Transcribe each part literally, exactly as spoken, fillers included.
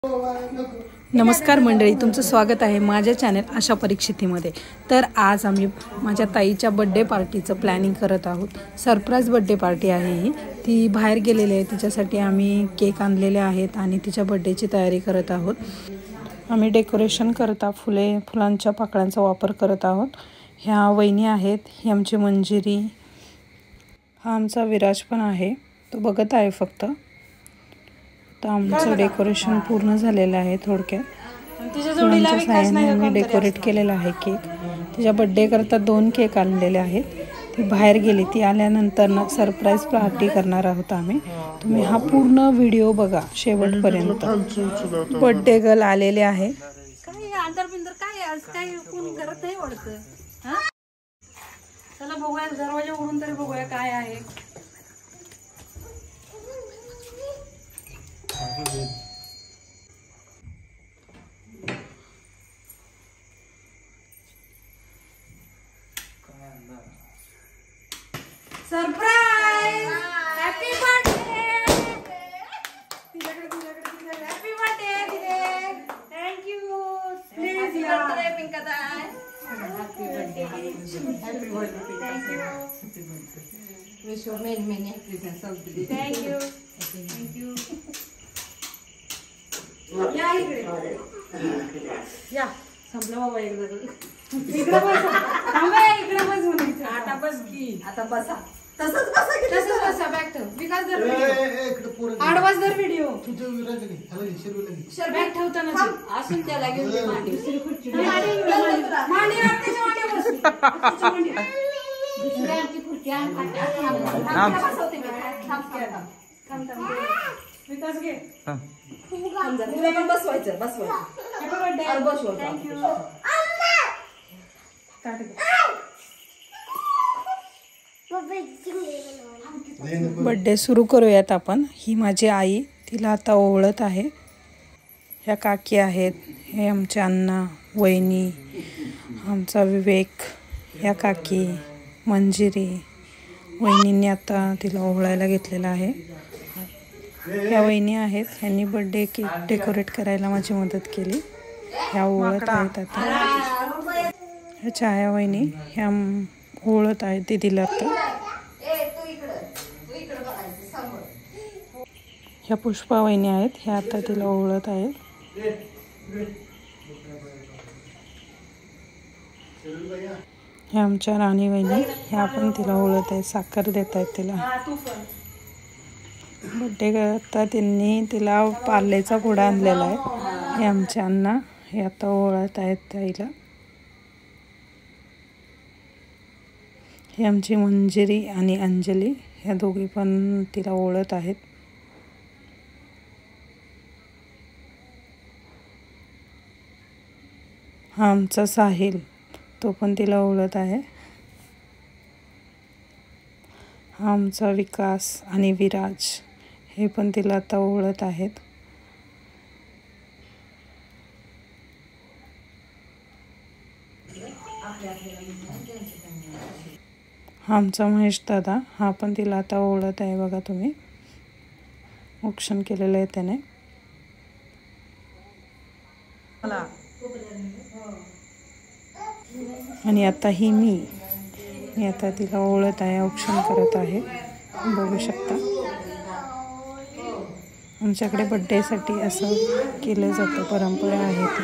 नमस्कार मंडळी, तुमचं स्वागत आहे माझ्या चॅनल आशा परीक्षितीमध्ये। तर आज आम्ही माझ्या ताईच्या बर्थडे पार्टीचं प्लॅनिंग करत आहोत। सरप्राईज बर्थडे पार्टी आहे ही। ती बाहेर गेलेली आहे, तिच्यासाठी आम्ही केक आणलेले आहेत आणि तिच्या बर्थडेची तयारी करत आहोत। आम्ही डेकोरेशन करता फुले फुलांच्या पाकळ्यांचा वापर करत आहोत। ह्या वहिनी आहेत, ही आमची मंजिरी, हा आमचा विराज पण आहे, तो बघत आहे फक्त। तर आमचं डेकोरेशन पूर्ण झालेलं आहे। थोडक्यात तिच्या जोडीला आम्ही डेकोरेट केलेला आहे केक। तिच्या बर्थडे करता दोन केक आणलेले आहेत। ती बाहेर गेली, ती आल्यानंतर ना सरप्राईज पार्टी करणार आहोत आम्ही। तुम्ही हा पूर्ण व्हिडिओ बघा शेवटपर्यंत। बर्थडे गर्ल आलेले आहे। काय अंतर बिंदर काय आज काय कोण करत नाही वाटतं। हां चला बघूया, दरवाजा उघडून तरी बघूया काय आहे। Surprise, happy birthday. तिच्याकडे तिच्याकडे तिच्याकडे हॅपी बर्थडे दिदे, थँक्यू। प्लीज या पिंकाताई, happy birthday, happy birthday, thank you. Wish you many many happiness of the day. Thank you thank you. या इकडे या, संपलं बाबा एकदा। इकडे बस, थांबा इकडे बस म्हणायचं। आता बस की, आता बसा तसंच बसा की, तसंच बसा। बॅक ठेव विकास, दर व्हिडिओ आडवाच दर व्हिडिओ शर बॅक ठेवताना असून त्याला घेऊन दे मांडी, दुसरी खुर्ची मांडी वाटते मांडी बस मांडी दुसरी आमची खुर्ची आण थांब बसवते मी। थांब थांब थांब विकास घे, तुला पण बसवायचं बसवायचं। हॅपी बर्थडे, अरे बसव, थँक्यू। बर्थडे सुरू करूयात आपण। ही माझी आई, तिला आता ओवळत आहे। ह्या काकी आहेत, हे आमचे अण्णा वहिनी, आमचा विवेक, ह्या काकी मंजिरी। वहिनींनी आता तिला ओवळायला घेतलेला आहे। ह्या वहिनी आहेत, ह्यांनी बर्थडे केक डेकोरेट करायला माझी मदत केली। ह्या ओवळत आहेत आता। ह्या छाया वहिनी, ह्या ओवळत आहेत दीदीला आता। ह्या पुष्पा वहिनी आहेत, ह्या आता तिला ओवळत आहेत। ह्या आमच्या राणी वहिनी, ह्या पण तिला ओवळत आहेत, साखर देत आहेत तिला। बर्थडे करता त्यांनी तिला पार्लेचा घोडा आणलेला आहे। हे आमचे अण्णा, हे आता ओवळत आहेत ताईला। हे आमची मंजिरी आणि अंजली, ह्या दोघी पण तिला ओवळत आहेत। हा आमचा साहिल, तो पण तिला ओवळत आहे। हा आमचा विकास आणि विराज, हे पण तिला आता ओवळत आहेत। हा आमचा महेश दादा, हा पण तिला आता ओवळत आहे। बघा तुम्ही, औक्षण केलेलं आहे त्याने। आणि आता ही मी मी आता तिला ओवळत आहे, औक्षण करत आहे, बघू शकता। आमच्याकडे बर्थडेसाठी असं केलं जातं, परंपरा आहे ती।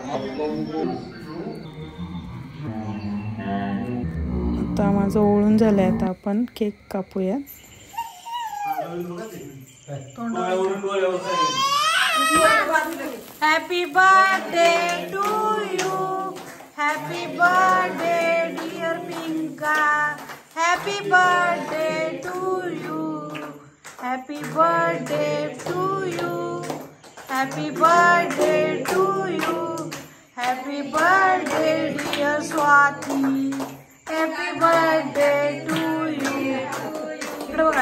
आता माझं ओळून झालंय, आता आपण केक कापूया। Happy birthday to you, happy birthday dear Pinka, happy birthday to you, happy birthday to you, happy birthday to you, happy birthday dear Swati, happy birthday to you. इकडे बघा,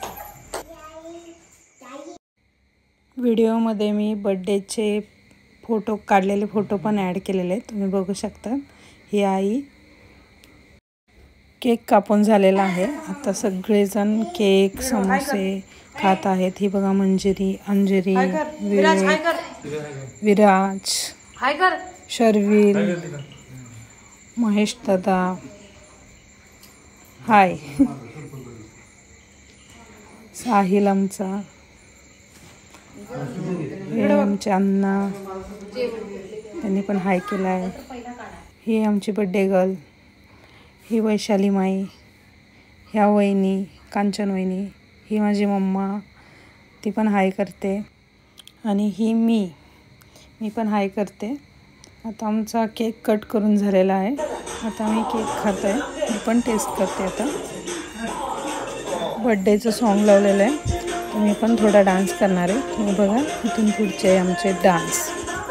व्हिडिओमध्ये मी बर्थडेचे फोटो काढलेले फोटो पण ॲड केलेले आहेत, तुम्ही बघू शकता। ही आई केक कापून झालेला आहे. आता सगळेजण केक समोसे खात आहेत. ही बघा मंजिरी, अंजरी, विराज, शर्विल, महेश दादा, हाय, साहिल आमचा, हे आमचे अण्णा, त्यांनी पण हाय केला आहे. ही आमची बड्डे गर्ल, ही वैशाली माई, ह्या वहिनी कांचन वहिनी, ही माझी मम्मा, ती पण हाय करते, आणि ही मी मी पण हाय करते. आता आमचा केक कट करून झालेला आहे. आता मी केक खात आहे. मी पण टेस्ट करते. आता बड्डेचं सॉन्ग लावलेलं आहे, तर मी पण थोडा डान्स करणार आहे. तुम्ही बघा, इथून पुढचे आमचे डान्स.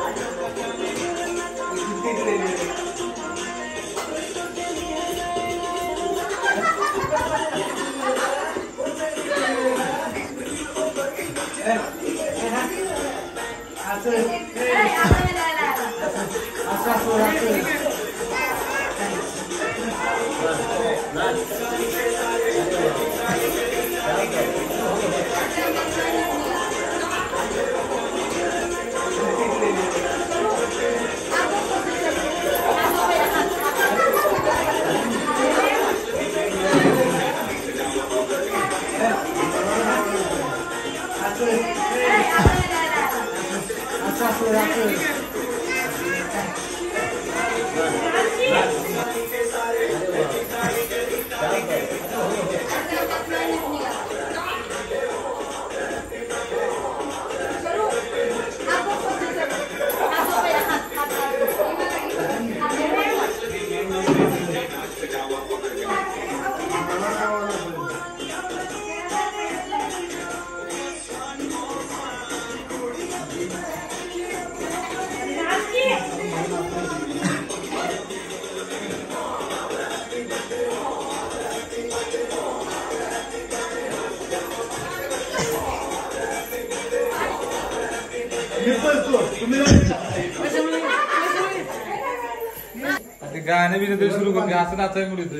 गाणे बी नंतर सुरू करते, असं नाचाय म्हणून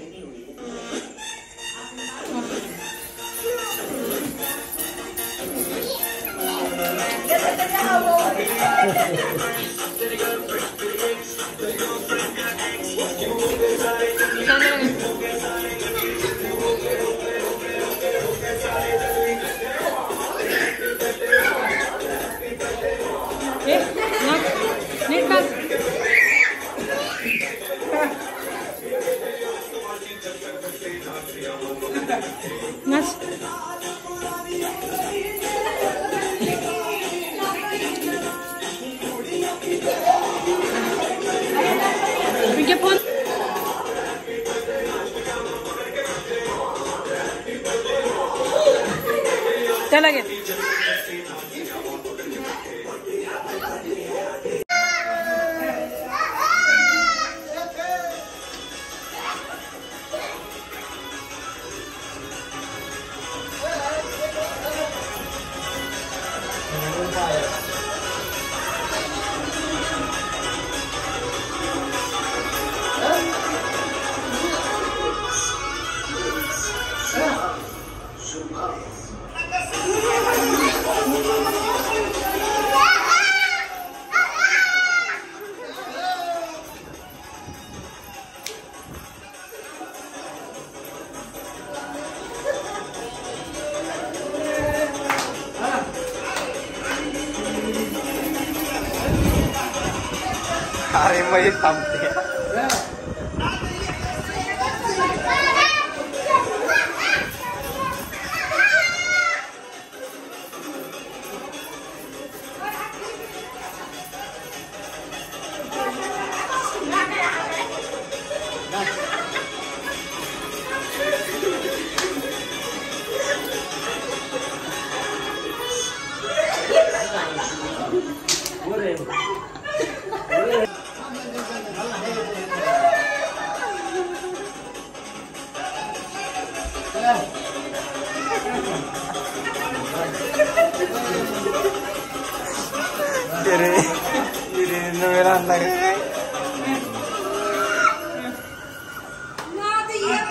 त्याला घे. अरे मग थांबते. Kiri, kiri numeran lagi.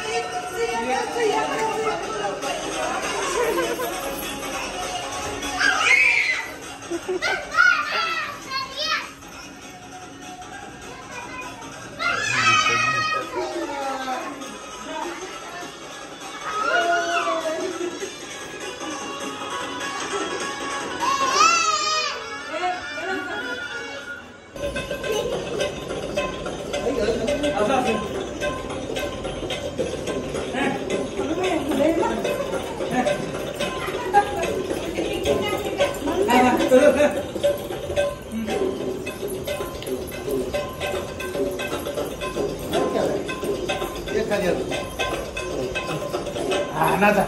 नाचा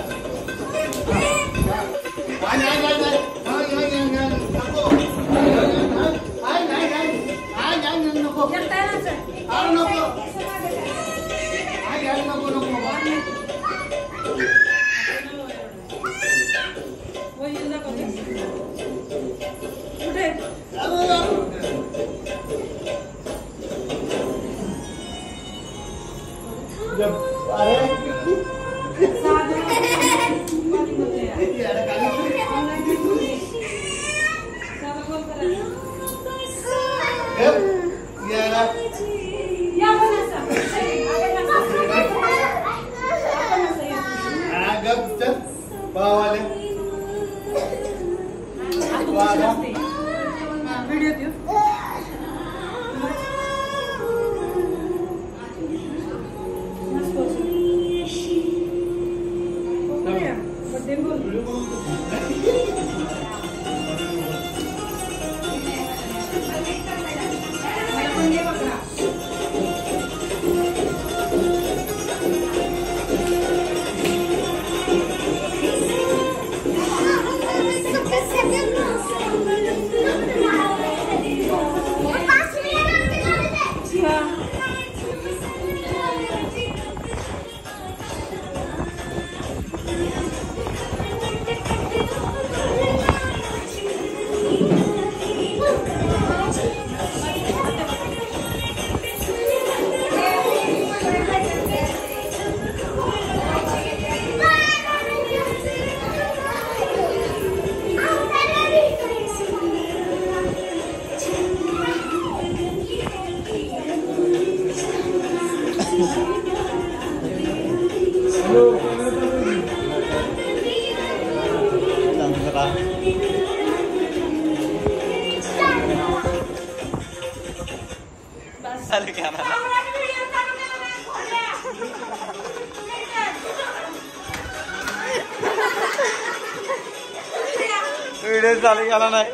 व्हिडिओ चालू केला नाही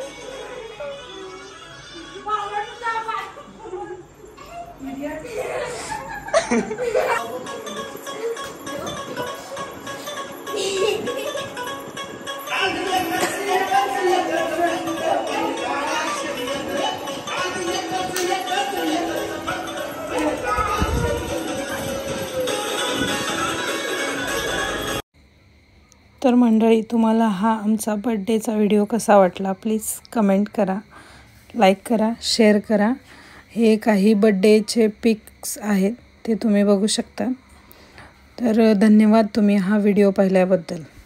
तर मंडळी, तुम्हाला हा आमचा बर्थडेचा व्हिडिओ कसा वाटला प्लीज कमेंट करा, लाईक करा, शेअर करा. हे काही बर्थडेचे पिक्स आहेत ते तुम्ही बघू शकता. तर धन्यवाद तुम्ही हा व्हिडिओ पाहिल्याबद्दल.